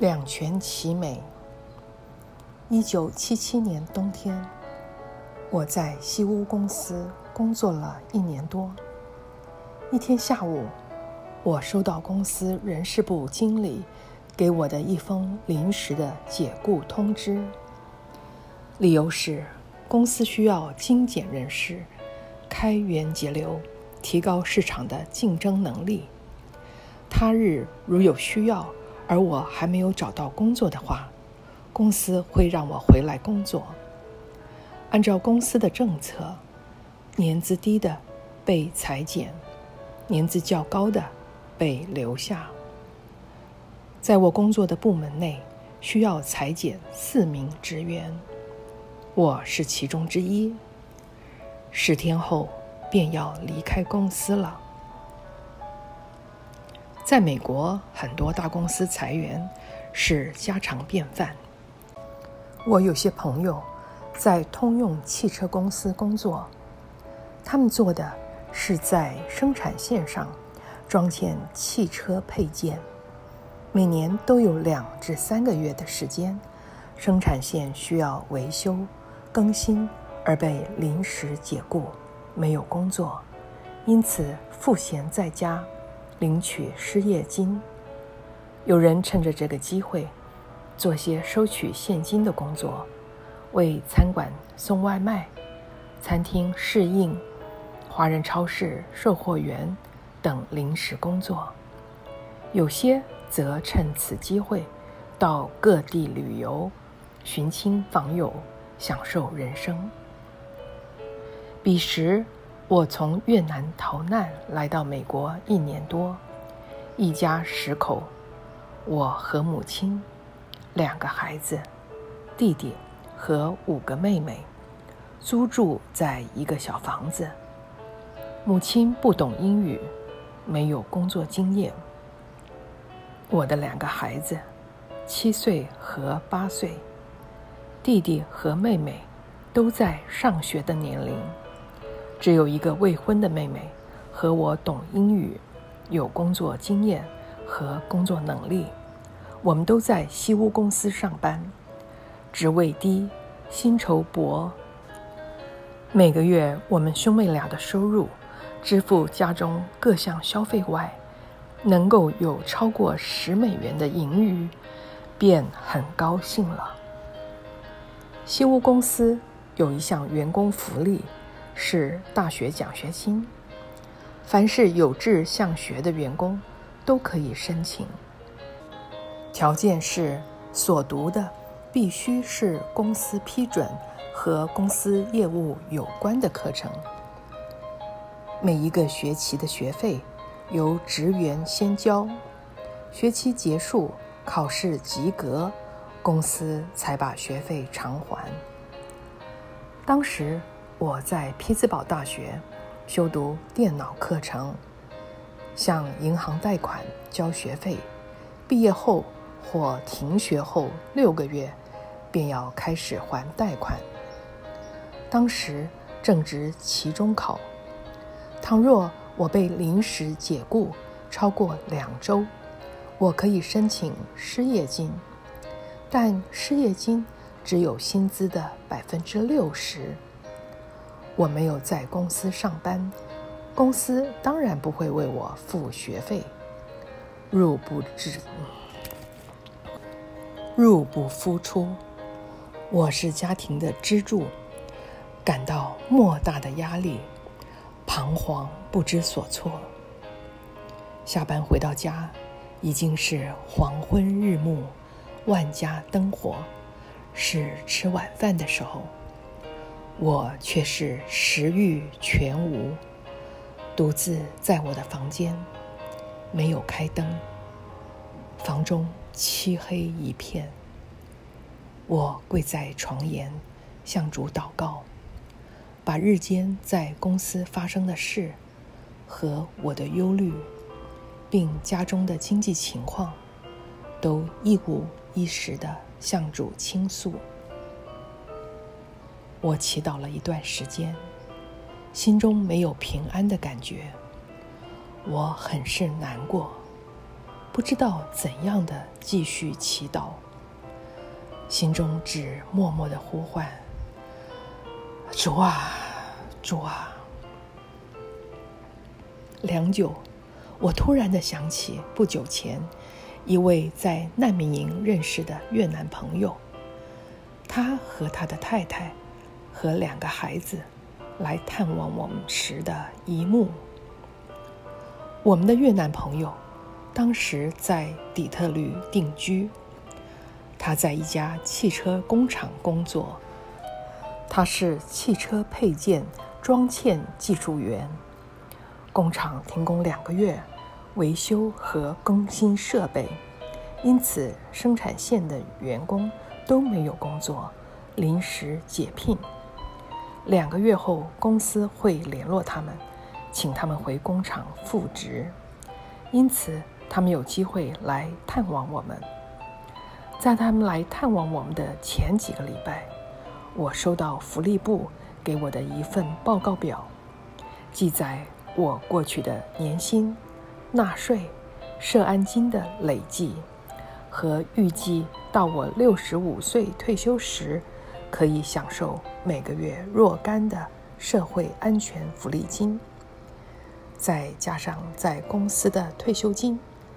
两全其美。1977年冬天，我在西屋公司工作了1年多。一天下午，我收到公司人事部经理给我的一封临时的解雇通知，理由是公司需要精简人事，开源节流，提高市场的竞争能力。他日如有需要，而我还没有找到工作的话，公司会让我回来工作。按照公司的政策，年资低的被裁减，年资较高的被留下。在我工作的部门内，需要裁减4名职员，我是其中之一。10天后便要离开公司了。在美国，很多大公司裁员是家常便饭。我有些朋友在通用汽车公司工作，他们做的是在生产线上装建汽车配件，每年都有2至3个月的时间，生产线需要维修更新，而被临时解雇，没有工作，因此赋闲在家领取失业金。有人趁着这个机会做些收取现金的工作，为餐馆送外卖、餐厅侍应、华人超市售货员等临时工作。有些则趁此机会到各地旅游，寻亲访友，享受人生。彼时我从越南逃难来到美国1年多，一家10口，我和母亲、2个孩子，弟弟和5个妹妹，租住在一个小房子。母亲不懂英语，没有工作经验。我的2个孩子，7岁和8岁，弟弟和妹妹都在上学的年龄，只有一个未婚的妹妹和我懂英语，有工作经验和工作能力。我们都在西屋公司上班，职位低，薪酬薄。每个月我们兄妹俩的收入支付家中各项消费外，能够有超过10美元的盈余，便很高兴了。西屋公司有一项员工福利，是大学奖学金，凡是有志向学的员工都可以申请，条件是所读的必须是公司批准和公司业务有关的课程。每一个学期的学费由职员先交，学期结束，考试及格，公司才把学费偿还。当时我在匹兹堡大学修读电脑课程，向银行贷款交学费，毕业后或停学后6个月便要开始还贷款。当时正值期中考，倘若我被临时解雇超过2周，我可以申请失业金，但失业金只有薪资的60%。我没有在公司上班，公司当然不会为我付学费。入不敷出，我是家庭的支柱，感到莫大的压力，彷徨不知所措。下班回到家，已经是黄昏日暮，万家灯火，是吃晚饭的时候，我却是食欲全无，独自在我的房间，没有开灯，房中漆黑一片。我跪在床沿，向主祷告，把日间在公司发生的事和我的忧虑，并家中的经济情况，都一五一十地向主倾诉。我祈祷了一段时间，心中没有平安的感觉，我很是难过。 不知道怎样的继续祈祷，心中只默默地呼唤：主啊，主啊！良久，我突然地想起不久前一位在难民营认识的越南朋友，他和他的太太和2个孩子来探望我们时的一幕。我们的越南朋友当时在底特律定居，他在一家汽车工厂工作，他是汽车配件装嵌技术员。工厂停工2个月，维修和更新设备，因此生产线的员工都没有工作，临时解聘。2个月后，公司会联络他们，请他们回工厂复职，因此他们有机会来探望我们。在他们来探望我们的前几个礼拜，我收到福利部给我的一份报告表，记载我过去的年薪、纳税、社安金的累计，和预计到我65岁退休时可以享受每个月若干的社会安全福利金，再加上在公司的退休金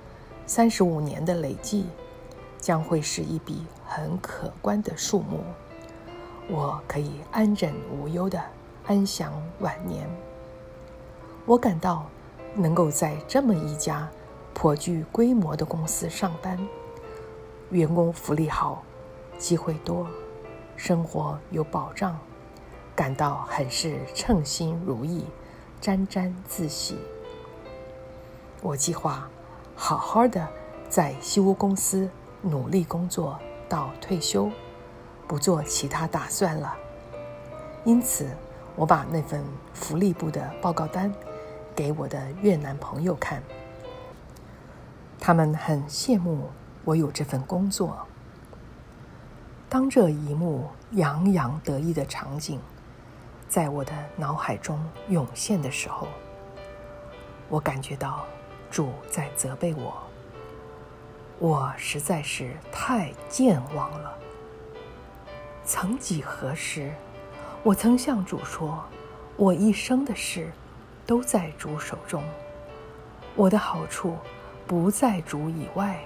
，35年的累计，将会是一笔很可观的数目。我可以安枕无忧地安享晚年。我感到能够在这么一家颇具规模的公司上班，员工福利好，机会多，生活有保障，感到很是称心如意，沾沾自喜。我计划好好的在西屋公司努力工作到退休，不做其他打算了。因此，我把那份福利部的报告单给我的越南朋友看，他们很羡慕我有这份工作。当这一幕洋洋得意的场景在我的脑海中涌现的时候，我感觉到主在责备我，我实在是太健忘了。曾几何时，我曾向主说，我一生的事都在主手中，我的好处不在主以外。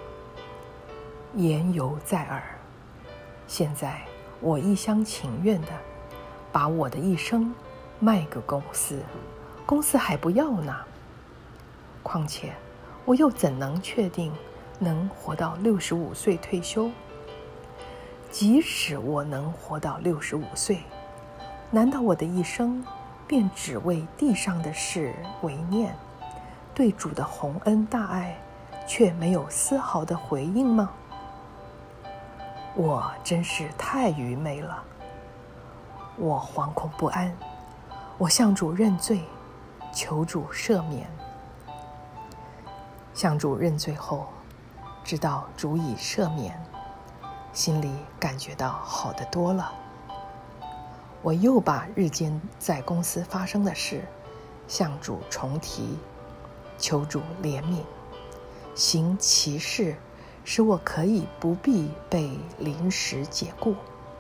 言犹在耳，现在我一厢情愿的把我的一生卖给公司，公司还不要呢。况且我又怎能确定能活到65岁退休？即使我能活到65岁，难道我的一生便只为地上的事为念，对主的宏恩大爱却没有丝毫的回应吗？我真是太愚昧了。我惶恐不安，我向主认罪，求主赦免。向主认罪后，知道主已赦免，心里感觉到好得多了。我又把日间在公司发生的事向主重提，求主怜悯，行其事，使我可以不必被临时解雇。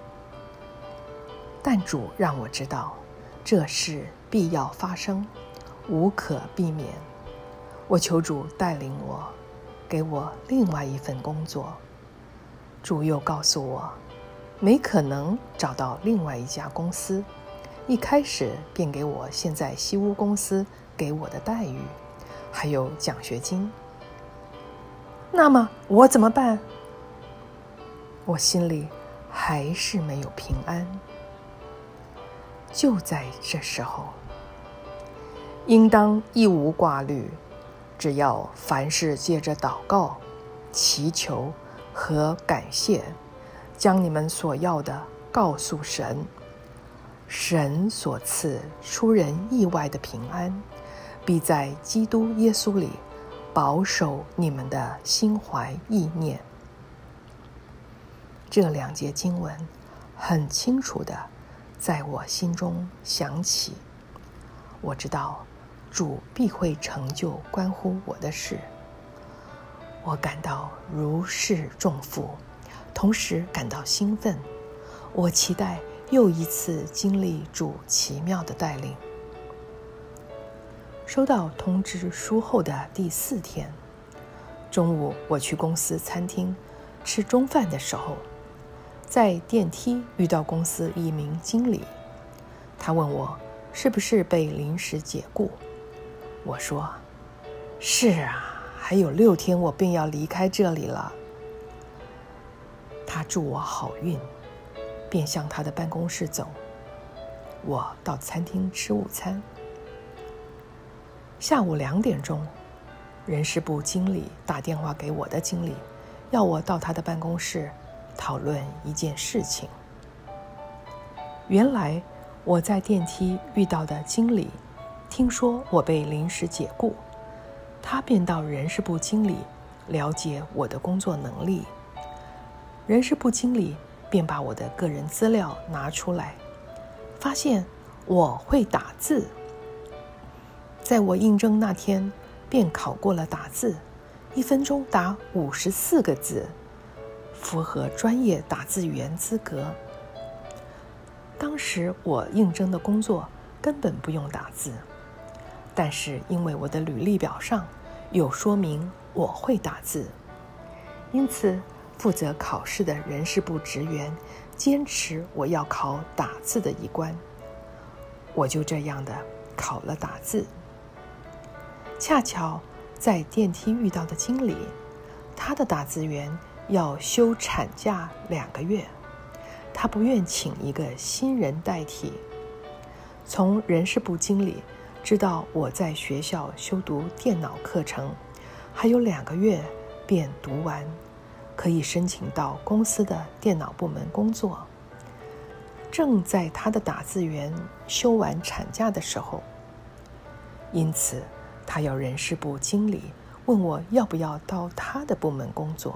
但主让我知道，这事必要发生，无可避免。我求主带领我，给我另外一份工作。主又告诉我，没可能找到另外一家公司，一开始便给我现在西屋公司给我的待遇，还有奖学金。那么我怎么办？我心里还是没有平安。就在这时候，应当一无挂虑，只要凡事借着祷告、祈求和感谢，将你们所要的告诉神，神所赐出人意外的平安，必在基督耶稣里保守你们的心怀意念。这2节经文很清楚地在我心中响起，我知道主必会成就关乎我的事。 我感到如释重负，同时感到兴奋。我期待又一次经历主奇妙的带领。收到通知书后的第4天，中午我去公司餐厅吃中饭的时候，在电梯遇到公司一名经理。他问我是不是被临时解雇。我说是啊，还有6天我便要离开这里了。他祝我好运，便向他的办公室走。我到餐厅吃午餐。下午2点钟，人事部经理打电话给我的经理，要我到他的办公室讨论一件事情。原来我在电梯遇到的经理听说我被临时解雇，他便到人事部经理了解我的工作能力。人事部经理便把我的个人资料拿出来，发现我会打字。在我应征那天便考过了打字，1分钟打54个字，符合专业打字员资格。当时我应征的工作根本不用打字，但是因为我的履历表上有说明我会打字，因此负责考试的人事部职员坚持我要考打字的一关。我就这样的考了打字。恰巧在电梯遇到的经理，他的打字员要休产假2个月，他不愿请一个新人代替。从人事部经理知道我在学校修读电脑课程，还有2个月便读完，可以申请到公司的电脑部门工作。正在他的打字员休完产假的时候，因此他要人事部经理问我要不要到他的部门工作。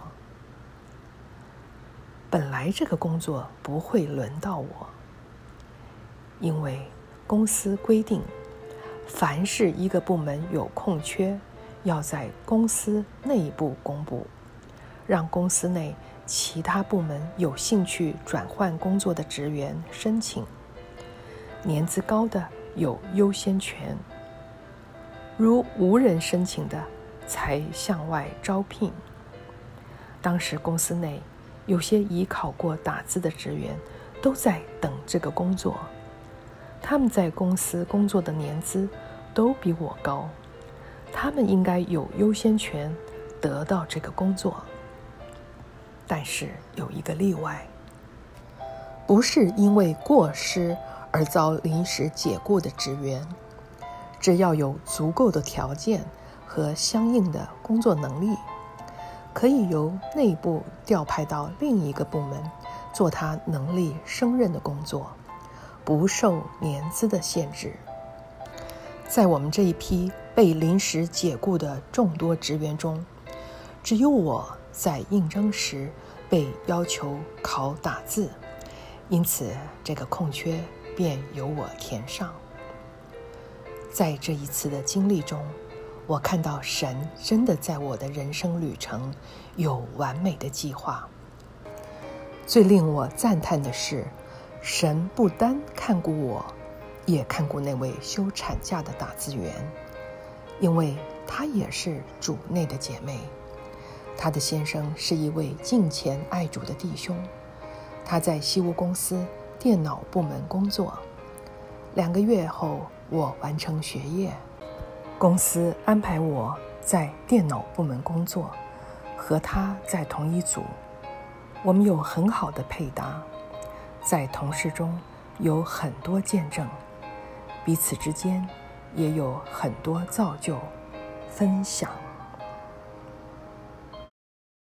本来这个工作不会轮到我，因为公司规定，凡是一个部门有空缺，要在公司内部公布，让公司内其他部门有兴趣转换工作的职员申请，年资高的有优先权，如无人申请的才向外招聘。当时公司内有些已考过打字的职员都在等这个工作，他们在公司工作的年资都比我高，他们应该有优先权得到这个工作。但是有一个例外，不是因为过失而遭临时解雇的职员，只要有足够的条件和相应的工作能力，可以由内部调派到另一个部门做他能力胜任的工作，不受年资的限制。在我们这一批被临时解雇的众多职员中，只有我在应征时被要求考打字，因此这个空缺便由我填上。在这一次的经历中，我看到神真的在我的人生旅程有完美的计划。最令我赞叹的是，神不单看顾我，也看顾那位休产假的打字员，因为她也是主内的姐妹。她的先生是一位敬虔爱主的弟兄，他在西屋公司电脑部门工作。2个月后，我完成学业，公司安排我在电脑部门工作，和他在同一组。我们有很好的配搭，在同事中有很多见证，彼此之间也有很多造就、分享。